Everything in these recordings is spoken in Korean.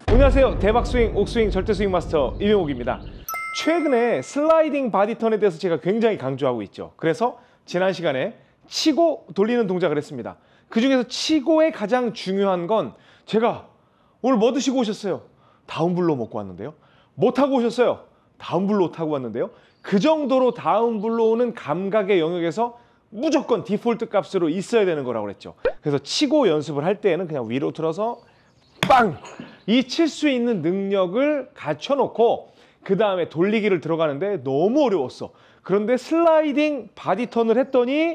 안녕하세요. 대박스윙, 옥스윙, 절대스윙 마스터 이명욱입니다. 최근에 슬라이딩 바디턴에 대해서 제가 굉장히 강조하고 있죠. 그래서 지난 시간에 치고 돌리는 동작을 했습니다. 그 중에서 치고의 가장 중요한 건 제가 오늘 뭐 드시고 오셨어요? 다운블로 먹고 왔는데요. 뭐 타고 오셨어요? 다운블로 타고 왔는데요. 그 정도로 다운블로 오는 감각의 영역에서 무조건 디폴트 값으로 있어야 되는 거라고 그랬죠. 그래서 치고 연습을 할 때에는 그냥 위로 틀어서 빵! 이 칠 수 있는 능력을 갖춰놓고 그 다음에 돌리기를 들어가는데 너무 어려웠어. 그런데 슬라이딩 바디턴을 했더니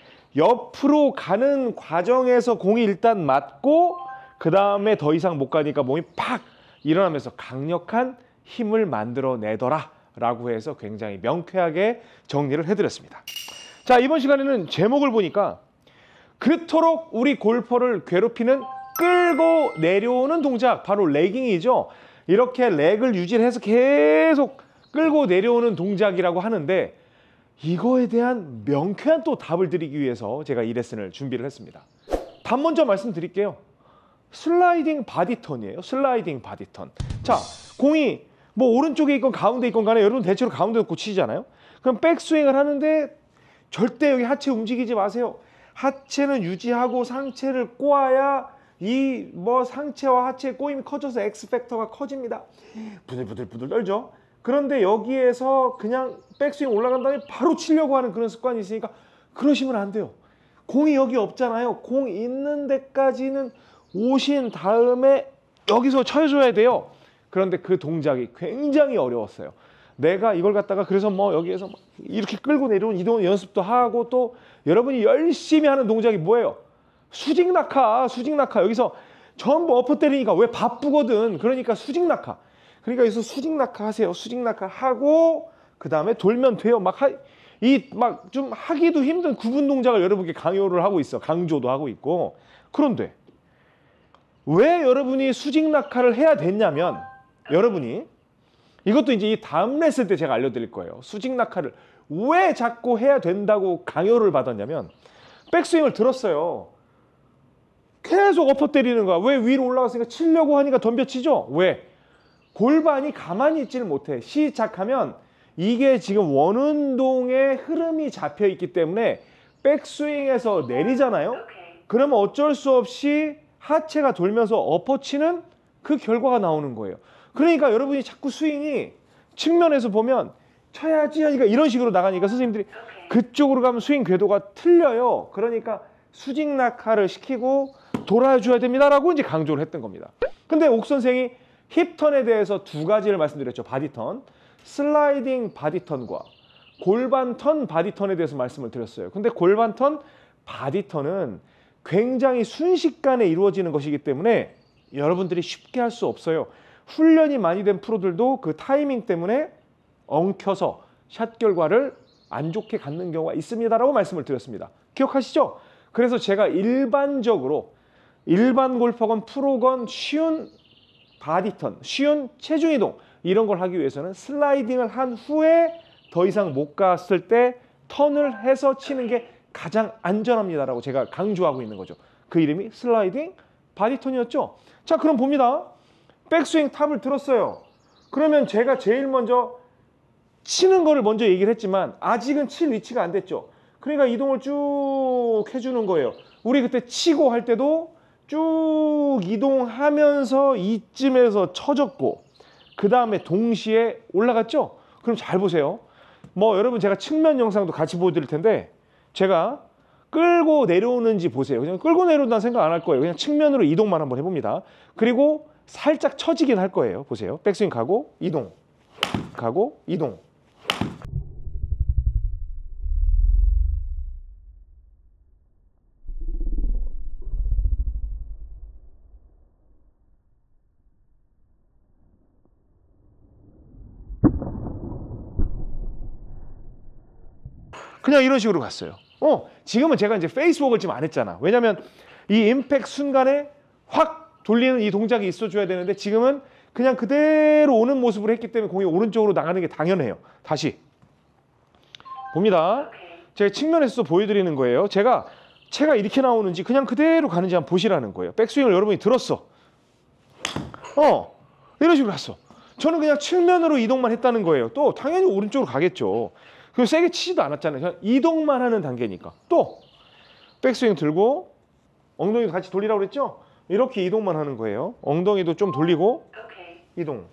옆으로 가는 과정에서 공이 일단 맞고 그 다음에 더 이상 못 가니까 몸이 팍 일어나면서 강력한 힘을 만들어내더라 라고 해서 굉장히 명쾌하게 정리를 해드렸습니다. 자, 이번 시간에는 제목을 보니까 그토록 우리 골퍼를 괴롭히는 끌고 내려오는 동작, 바로 레깅이죠. 이렇게 렉을 유지해서 계속 끌고 내려오는 동작이라고 하는데 이거에 대한 명쾌한 또 답을 드리기 위해서 제가 이 레슨을 준비를 했습니다. 답 먼저 말씀드릴게요. 슬라이딩 바디턴이에요. 슬라이딩 바디턴. 자, 공이 뭐 오른쪽에 있건 가운데 있건 간에 여러분 대체로 가운데 놓고 치잖아요. 그럼 백스윙을 하는데 절대 여기 하체 움직이지 마세요. 하체는 유지하고 상체를 꼬아야 이 상체와 하체의 꼬임이 커져서 X팩터가 커집니다. 부들부들 떨죠. 그런데 여기에서 그냥 백스윙 올라간 다음에 바로 치려고 하는 그런 습관이 있으니까 그러시면 안 돼요. 공이 여기 없잖아요. 공 있는 데까지는 오신 다음에 여기서 쳐줘야 돼요. 그런데 그 동작이 굉장히 어려웠어요. 내가 이걸 갖다가 그래서 여기에서 이렇게 끌고 내려온 이동 연습도 하고 또 여러분이 열심히 하는 동작이 뭐예요? 수직 낙하, 수직 낙하. 여기서 전부 엎어 때리니까 왜 바쁘거든. 그러니까 수직 낙하. 그러니까 여기서 수직 낙하 하세요. 수직 낙하 하고 그 다음에 돌면 돼요. 좀 하기도 힘든 구분 동작을 여러분께 강요를 하고 있어. 강조도 하고 있고. 그런데 왜 여러분이 수직 낙하를 해야 됐냐면 여러분이 이것도 이제 이 다음 레슨 때 제가 알려드릴 거예요. 수직 낙하를 왜 자꾸 해야 된다고 강요를 받았냐면 백스윙을 들었어요. 계속 엎어 때리는 거야. 왜 위로 올라갔으니까 치려고 하니까 덤벼치죠? 왜? 골반이 가만히 있지를 못해. 시작하면 이게 지금 원운동의 흐름이 잡혀 있기 때문에 백스윙에서 내리잖아요. 그러면 어쩔 수 없이 하체가 돌면서 엎어치는 그 결과가 나오는 거예요. 그러니까 여러분이 자꾸 스윙이 측면에서 보면 쳐야지 하니까 이런 식으로 나가니까 선생님들이 그쪽으로 가면 스윙 궤도가 틀려요. 그러니까 수직 낙하를 시키고 돌아줘야 됩니다라고 이제 강조를 했던 겁니다. 근데 옥 선생이 힙턴에 대해서 두 가지를 말씀드렸죠. 바디턴, 슬라이딩 바디턴과 골반턴 바디턴에 대해서 말씀을 드렸어요. 근데 골반턴 바디턴은 굉장히 순식간에 이루어지는 것이기 때문에 여러분들이 쉽게 할 수 없어요. 훈련이 많이 된 프로들도 그 타이밍 때문에 엉켜서 샷 결과를 안 좋게 갖는 경우가 있습니다라고 말씀을 드렸습니다. 기억하시죠? 그래서 제가 일반 골퍼건 프로건 쉬운 바디턴, 쉬운 체중 이동 이런 걸 하기 위해서는 슬라이딩을 한 후에 더 이상 못 갔을 때 턴을 해서 치는 게 가장 안전합니다라고 제가 강조하고 있는 거죠. 그 이름이 슬라이딩 바디턴이었죠. 자, 그럼 봅니다. 백스윙 탑을 들었어요. 그러면 제가 제일 먼저 치는 거를 먼저 얘기를 했지만 아직은 칠 위치가 안 됐죠. 그러니까 이동을 쭉 해주는 거예요. 우리 그때 치고 할 때도 쭉 이동하면서 이쯤에서 쳐졌고 그 다음에 동시에 올라갔죠? 그럼 잘 보세요. 여러분 제가 측면 영상도 같이 보여드릴 텐데 제가 끌고 내려오는지 보세요. 그냥 끌고 내려온다는 생각 안 할 거예요. 그냥 측면으로 이동만 한번 해봅니다. 그리고 살짝 처지긴 할 거예요. 보세요. 백스윙 가고 이동, 가고 이동. 그냥 이런 식으로 갔어요. 지금은 제가 이제 페이스웍을 지금 안 했잖아. 왜냐면 이 임팩트 순간에 확 돌리는 이 동작이 있어줘야 되는데 지금은 그냥 그대로 오는 모습으로 했기 때문에 공이 오른쪽으로 나가는 게 당연해요. 다시 봅니다. 제가 측면에서 보여드리는 거예요. 제가 이렇게 나오는지 그냥 그대로 가는지 한번 보시라는 거예요. 백스윙을 여러분이 들었어. 이런 식으로 갔어. 저는 그냥 측면으로 이동만 했다는 거예요. 또 당연히 오른쪽으로 가겠죠. 그리고 세게 치지도 않았잖아요. 그냥 이동만 하는 단계니까. 또 백스윙 들고 엉덩이도 같이 돌리라고 그랬죠? 이렇게 이동만 하는 거예요. 엉덩이도 좀 돌리고 이동.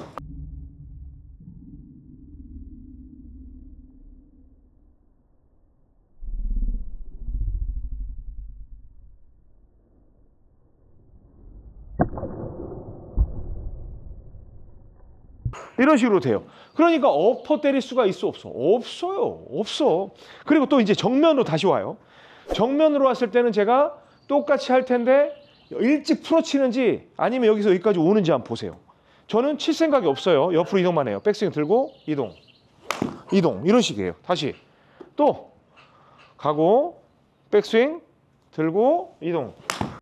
이런 식으로 돼요. 그러니까 엎어 때릴 수가 있어 없어? 없어요. 없어. 그리고 또 이제 정면으로 다시 와요. 정면으로 왔을 때는 제가 똑같이 할 텐데 일찍 풀어치는지 아니면 여기서 여기까지 오는지 한번 보세요. 저는 칠 생각이 없어요. 옆으로 이동만 해요. 백스윙 들고 이동. 이동. 이런 식이에요. 다시 또 가고 백스윙 들고 이동.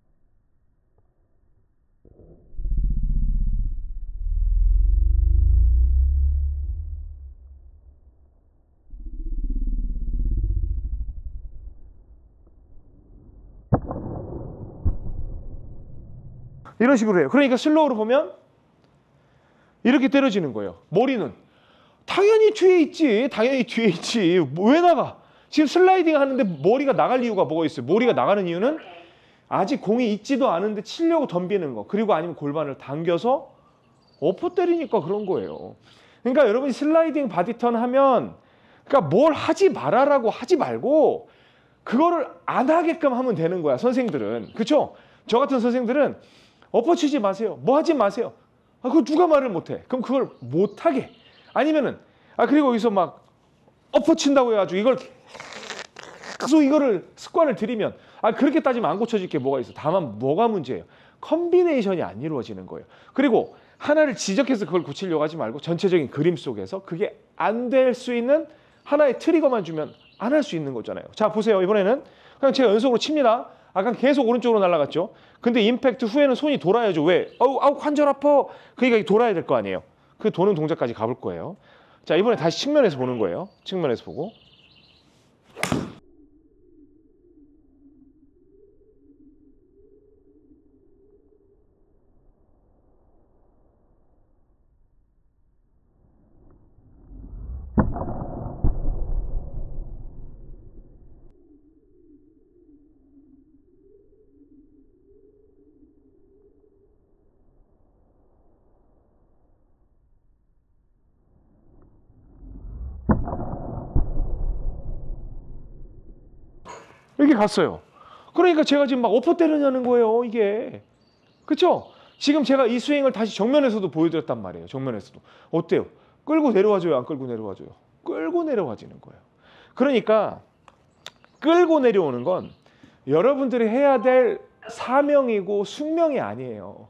이런 식으로 해요. 그러니까 슬로우로 보면 이렇게 때려지는 거예요. 머리는 당연히 뒤에 있지. 당연히 뒤에 있지. 왜 나가? 지금 슬라이딩 하는데 머리가 나갈 이유가 뭐가 있어요? 머리가 나가는 이유는 아직 공이 있지도 않은데 치려고 덤비는 거. 그리고 아니면 골반을 당겨서 엎어 때리니까 그런 거예요. 그러니까 여러분이 슬라이딩 바디턴 하면 그러니까 뭘 하지 말아라고 하지 말고 그거를 안 하게끔 하면 되는 거야. 선생들은. 그렇죠? 저 같은 선생들은 엎어 치지 마세요. 뭐 하지 마세요. 그거 누가 말을 못해. 그럼 그걸 못하게. 아니면은 그리고 여기서 막 엎어 친다고 해가지고 이걸 계속 이거를 습관을 들이면 그렇게 따지면 안 고쳐질 게 뭐가 있어. 다만 뭐가 문제예요. 컨비네이션이 안 이루어지는 거예요. 그리고 하나를 지적해서 그걸 고치려고 하지 말고 전체적인 그림 속에서 그게 안 될 수 있는 하나의 트리거만 주면 안 할 수 있는 거잖아요. 자 보세요. 이번에는 그냥 제가 연속으로 칩니다. 아까 계속 오른쪽으로 날아갔죠. 근데 임팩트 후에는 손이 돌아야죠. 왜? 아우 관절 아파. 그러니까 돌아야 될 거 아니에요. 그 도는 동작까지 가볼 거예요. 자 이번에 다시 측면에서 보는 거예요. 측면에서 보고. 이렇게 갔어요. 그러니까 제가 지금 막 엎어 때리냐는 거예요. 이게. 그렇죠? 지금 제가 이 스윙을 다시 정면에서도 보여드렸단 말이에요. 정면에서도. 어때요? 끌고 내려와줘요? 안 끌고 내려와줘요? 끌고 내려와지는 거예요. 그러니까 끌고 내려오는 건 여러분들이 해야 될 사명이고 숙명이 아니에요.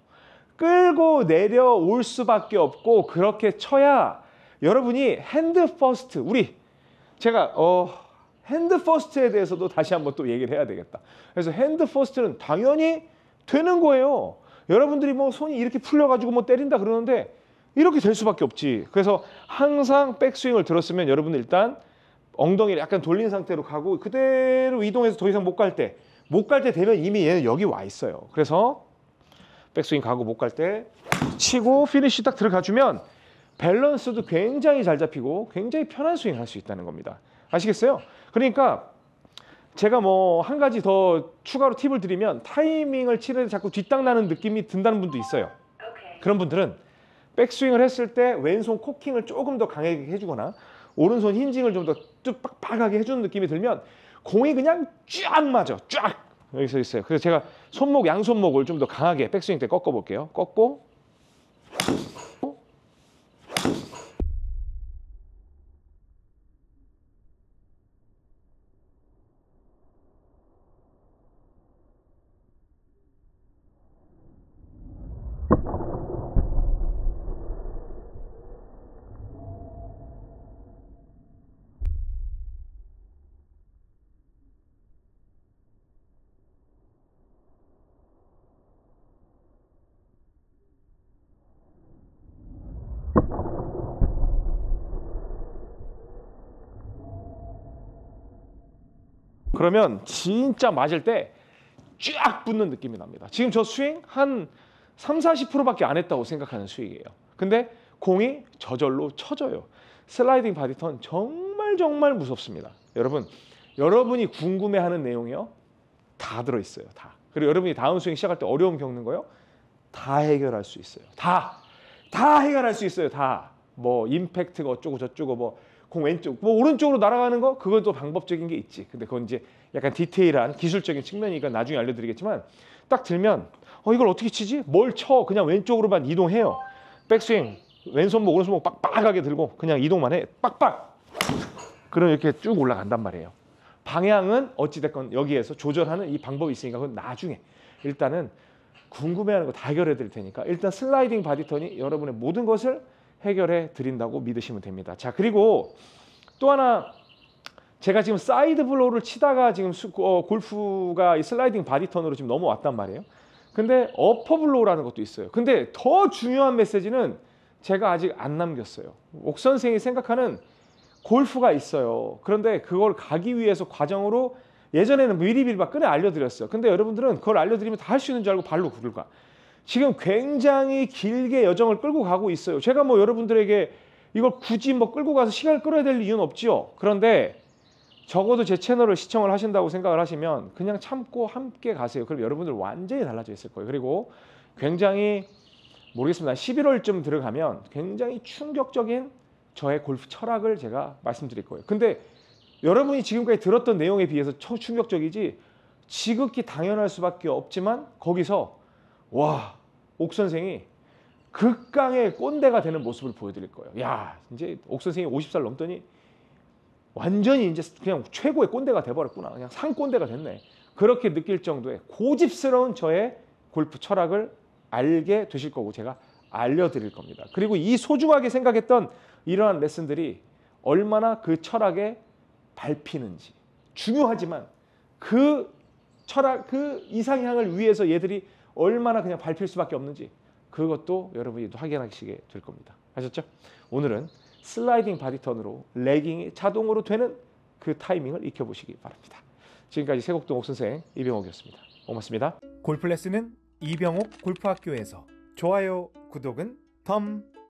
끌고 내려올 수밖에 없고 그렇게 쳐야 여러분이 핸드 퍼스트 제가 핸드 퍼스트에 대해서도 다시 한번 또 얘기를 해야 되겠다. 그래서 핸드 퍼스트는 당연히 되는 거예요. 여러분들이 뭐 손이 이렇게 풀려가지고 뭐 때린다 그러는데 이렇게 될 수밖에 없지. 그래서 항상 백스윙을 들었으면 여러분들 일단 엉덩이를 약간 돌린 상태로 가고 그대로 이동해서 더 이상 못 갈 때 되면 이미 얘는 여기 와 있어요. 그래서 백스윙 가고 못 갈 때 치고 피니쉬 딱 들어가주면 밸런스도 굉장히 잘 잡히고 굉장히 편한 스윙 할 수 있다는 겁니다. 아시겠어요? 그러니까 제가 뭐 한 가지 더 추가로 팁을 드리면 타이밍을 치는데 자꾸 뒷땅 나는 느낌이 든다는 분도 있어요. 그런 분들은 백스윙을 했을 때 왼손 코킹을 조금 더 강하게 해주거나 오른손 힌징을 좀 더 빡빡하게 해주는 느낌이 들면 공이 그냥 쫙 맞아. 쫙 여기서 있어요. 그래서 제가 양손목을 좀 더 강하게 백스윙 때 꺾어 볼게요. 꺾고 그러면 진짜 맞을 때 쫙 붙는 느낌이 납니다. 지금 저 스윙 한 30~40%밖에 안 했다고 생각하는 수익이에요. 근데 공이 저절로 쳐져요. 슬라이딩 바디턴 정말 무섭습니다. 여러분, 여러분이 궁금해하는 내용이요, 다 들어있어요. 다. 그리고 여러분이 다운 스윙 시작할 때 어려움 겪는 거요, 다 해결할 수 있어요. 다 해결할 수 있어요. 다. 뭐 임팩트가 어쩌고 저쩌고, 뭐 공 왼쪽, 뭐 오른쪽으로 날아가는 거, 그건 또 방법적인 게 있지. 근데 그건 이제 약간 디테일한 기술적인 측면이니까 나중에 알려드리겠지만, 딱 들면 이걸 어떻게 치지? 뭘 쳐? 그냥 왼쪽으로만 이동해요. 백스윙 왼손목 오른손목 빡빡하게 들고 그냥 이동만 해. 빡빡. 그럼 이렇게 쭉 올라간단 말이에요. 방향은 어찌됐건 여기에서 조절하는 이 방법이 있으니까 그건 나중에, 일단은 궁금해하는 거 다 해결해 드릴 테니까 일단 슬라이딩 바디턴이 여러분의 모든 것을 해결해 드린다고 믿으시면 됩니다. 자, 그리고 또 하나, 제가 지금 사이드 블로우를 치다가 지금 골프가 이 슬라이딩 바디턴으로 지금 넘어왔단 말이에요. 근데 어퍼 블로우라는 것도 있어요. 근데 더 중요한 메시지는 제가 아직 안 남겼어요. 옥 선생이 생각하는 골프가 있어요. 그런데 그걸 가기 위해서 과정으로 예전에는 미리미리 막 끄내 알려드렸어요. 근데 여러분들은 그걸 알려드리면 다 할 수 있는 줄 알고 발로 굴가. 지금 굉장히 길게 여정을 끌고 가고 있어요. 제가 뭐 여러분들에게 이걸 굳이 뭐 끌고 가서 시간을 끌어야 될 이유는 없지요. 그런데 적어도 제 채널을 시청을 하신다고 생각을 하시면 그냥 참고 함께 가세요. 그럼 여러분들 완전히 달라져 있을 거예요. 그리고 굉장히 모르겠습니다. 11월쯤 들어가면 굉장히 충격적인 저의 골프 철학을 제가 말씀드릴 거예요. 근데 여러분이 지금까지 들었던 내용에 비해서 충격적이지 지극히 당연할 수밖에 없지만, 거기서 와, 옥 선생이 극강의 꼰대가 되는 모습을 보여드릴 거예요. 야, 이제 옥 선생이 50살 넘더니 완전히 이제 그냥 최고의 꼰대가 돼버렸구나. 그냥 상꼰대가 됐네. 그렇게 느낄 정도의 고집스러운 저의 골프 철학을 알게 되실 거고 제가 알려드릴 겁니다. 그리고 이 소중하게 생각했던 이러한 레슨들이 얼마나 그 철학에 밟히는지, 중요하지만 그 철학, 그 이상향을 위해서 얘들이 얼마나 그냥 밟힐 수밖에 없는지, 그것도 여러분이 확인하시게 될 겁니다. 아셨죠? 오늘은 슬라이딩 바디턴으로 레깅이 자동으로 되는 그 타이밍을 익혀보시기 바랍니다. 지금까지 세곡동 옥선생 이병옥이었습니다. 고맙습니다. 골프 레슨은 이병옥 골프학교에서. 좋아요, 구독은 덤.